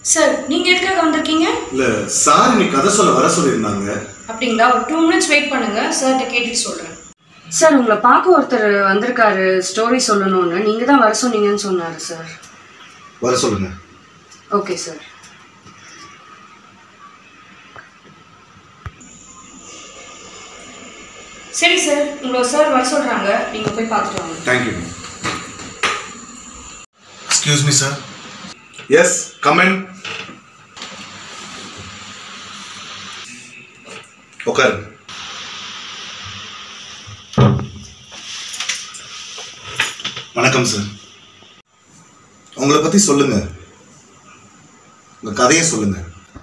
Sir நீங்க எதுக்காக வந்திருக்கீங்க? இல்ல சார் நீ கதை சொல்ல வர சொல்லிருந்தாங்க. அப்படிங்களா? ஒரு 2 minutes வெயிட் பண்ணுங்க, சார்ட்ட கேட்டுட்டு சொல்றேன். சார் உங்களை பார்க்க ஒருத்தர் வந்திருக்காரு ஸ்டோரி சொல்லணும்னு. நீங்க தான் வர சொன்னீங்கன்னு சொன்னாரு சார். வர சொல்லுங்க. Okay sir. சரி சார், உங்களை சார் வர சொல்றாங்க, நீங்க போய் பார்த்துட்டு வாங்க. Thank you. Excuse me sir. Yes, come in. உட்காரு. வணக்கம் சார். உங்களை பத்தி சொல்லுங்க, உங்க கதையை சொல்லுங்க.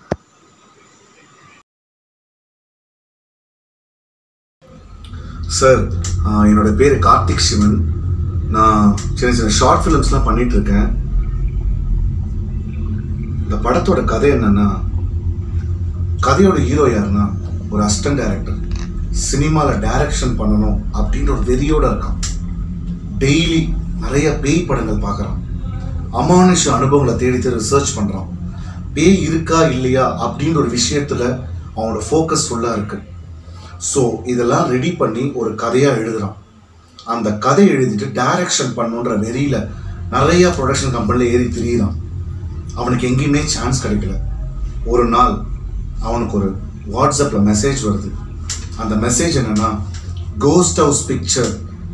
சார் என்னோட பேர் கார்த்திக் சிவன். நான் சின்ன சின்ன ஷார்ட் ஃபிலிம்ஸ்லாம் பண்ணிட்டு இருக்கேன். இந்த படத்தோட கதை என்னன்னா, கதையோட ஹீரோ யாருன்னா ஒரு அசிஸ்டன்ட் டைரக்டர். சினிமாவில் டைரக்ஷன் பண்ணணும் அப்படின்ற ஒரு வெறியோடு இருக்கான். டெய்லி நிறைய பேய் படங்கள் பார்க்குறான். அமானுஷ அனுபவங்களை தேடி ரிசர்ச் பண்ணுறான். பேய் இருக்கா இல்லையா அப்படின்ற ஒரு விஷயத்தில் அவனோட ஃபோக்கஸ் ஃபுல்லாக இருக்குது. ஸோ இதெல்லாம் ரெடி பண்ணி ஒரு கதையாக எழுதுகிறான். அந்த கதை எழுதிட்டு டைரக்ஷன் பண்ணுன்ற வெறியில் நிறையா ப்ரொடக்ஷன் கம்பெனியில் ஏறி திரியிறான். அவனுக்கு எங்கேயுமே சான்ஸ் கிடைக்கல. ஒரு நாள் அவனுக்கு ஒரு வாட்ஸ்அப்பில் மெசேஜ் வருது. அந்த மெசேஜ் என்னன்னா, ghost house picture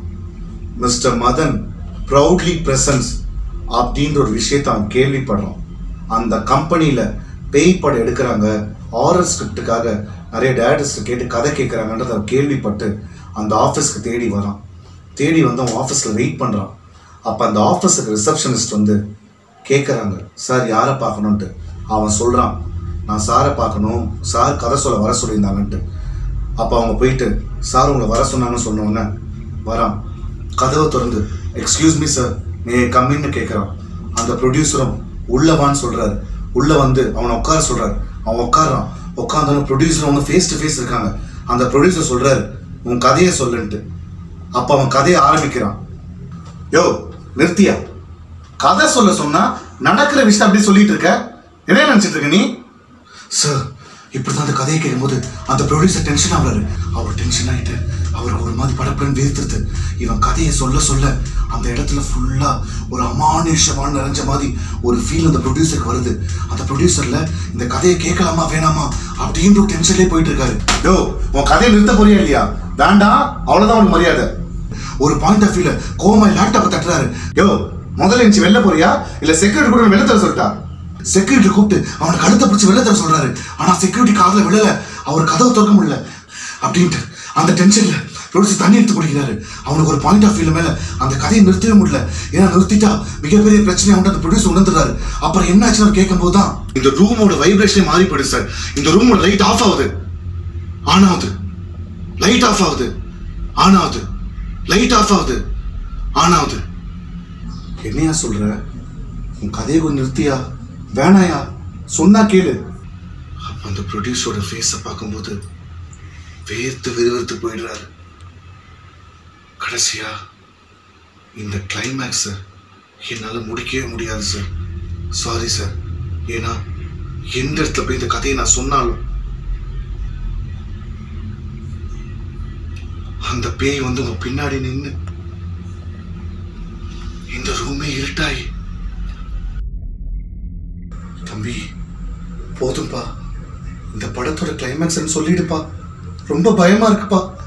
mister Madan proudly presents அப்படின்ற ஒரு விஷயத்தை அவன் கேள்விப்படுறான். அந்த கம்பெனியில் பேய் படம் எடுக்கிறாங்க, ஹாரர் ஸ்கிரிப்டுக்காக நிறைய டேரக்டர்ஸ் கேட்டு கதை கேட்குறாங்கன்றத அவன் கேள்விப்பட்டு அந்த ஆஃபீஸ்க்கு தேடி வரான். தேடி வந்து அவன் ஆஃபீஸில் வெயிட் பண்ணுறான். அப்போ அந்த ஆஃபீஸுக்கு ரிசப்ஷனிஸ்ட் வந்து கேட்குறாங்க, சார் யாரை பார்க்கணுன்ட்டு. அவன் சொல்கிறான், நான் சாரை பார்க்கணும், சார் கதை சொல்ல வர சொல்லியிருந்தாங்கன்ட்டு. அப்போ அவங்க போயிட்டு சார் உங்களை வர சொன்னாங்கன்னு சொன்னோன்னே வரான். கதவை திறந்து எக்ஸ்கியூஸ் மீ சார் நீ கம்மின்னு கேட்குறான். அந்த ப்ரொடியூசரும் உள்ளவான்னு சொல்கிறாரு. உள்ளே வந்து அவனை உட்கார சொல்கிறாரு. அவன் உட்காரான். உட்காந்தாலும் ப்ரொடியூசர் அவங்க ஃபேஸ் டு ஃபேஸ் இருக்காங்க. அந்த ப்ரொடியூசர் சொல்கிறாரு, உன் கதையை சொல்லுன்ட்டு. அப்போ அவன் கதையை ஆரம்பிக்கிறான். யோ நிறுத்தியா, கதை சொல்ல சொன்னா நடக்கிற விஷயம் அப்படி சொல்லிட்டு இருக்க, என்ன நினைச்சிட்டு இருக்க நீ? சார் இப்படிதான் அந்த கதையை கேட்கும்போது அந்த ப்ரொடியூசர் டென்ஷன் ஆகுறாரு. அவர் டென்ஷன் ஆகிட்டு அவருக்கு ஒரு மாதிரி படப்படன்னு வேர்த்துருது. இவன் கதையை சொல்ல சொல்ல அந்த இடத்துல ஃபுல்லாக ஒரு அமானுஷமான நிறைஞ்ச மாதிரி ஒரு ஃபீல் அந்த ப்ரொடியூசருக்கு வருது. அந்த ப்ரொடியூசரில் இந்த கதையை கேட்கலாமா வேணாமா அப்படின்ற ஒரு டென்ஷன்லேயே போயிட்டு இருக்காரு. யோ உன் கதையை நிறுத்த போறியா இல்லையா? வேண்டாம், அவ்வளோதான் உனக்கு மரியாதை. ஒரு பாயிண்ட் ஆஃப் வியூல கோமா லேப்டாப்பை தட்டுறாரு. யோ முதல்ல எஞ்சி வெளில போறியா இல்லை செக்யூரிட்டி கூட வெளில தர சொல்லிட்டா? செக்யூரிட்டி கூப்பிட்டு அவனை கழுத்தை பிடிச்சி வெளில தர சொல்றாரு. ஆனால் செக்யூரிட்டி காதில் விழல, அவர் கதவை திறக்க முடியல அப்படின்ட்டு அந்த டென்ஷன்ல ப்ரொடியூசர் தண்ணி எடுத்து குடிக்கிறாரு. அவனுக்கு ஒரு பாயிண்ட் ஆஃப் வியூல மேல அந்த கதையை நிறுத்தவே முடியல. ஏன்னா நிறுத்திட்டா மிகப்பெரிய பிரச்சனை அவன் அந்த ப்ரொடியூசர் உணர்ந்துறாரு. அப்புறம் என்ன ஆச்சுன்னு கேட்கும் போது தான் இந்த ரூமோட வைப்ரேஷன் மாறி போயிடுது சார். இந்த ரூமோட லைட் ஆஃப் ஆகுது, ஆன் ஆகுது, லைட் ஆஃப் ஆகுது, ஆன் ஆகுது, லைட் ஆஃப் ஆகுது, ஆன் ஆகுது. என்னையா சொல்ற? உன் கதையை கொஞ்சம் நிறுத்தியா வேணாயா? சொன்னா கேளு. அப்ப அந்த ப்ரொடியூசரோட ஃபேஸை பார்க்கும்போது வேர்த்து விறுவிறுத்து போயிடுறாரு. கடைசியா இந்த கிளைமேக்ஸை என்னால் முடிக்கவே முடியாது சார். Sorry sir. ஏன்னா எந்த இடத்துல போய் இந்த கதையை நான் சொன்னாலும் அந்த பேய் வந்து உங்க பின்னாடி நின்று இந்த ரூமே இருட்டாயி, தம்பி போதும்பா, இந்த படத்தோட கிளைமேக்ஸ் சொல்லிடுப்பா, ரொம்ப பயமா இருக்குப்பா.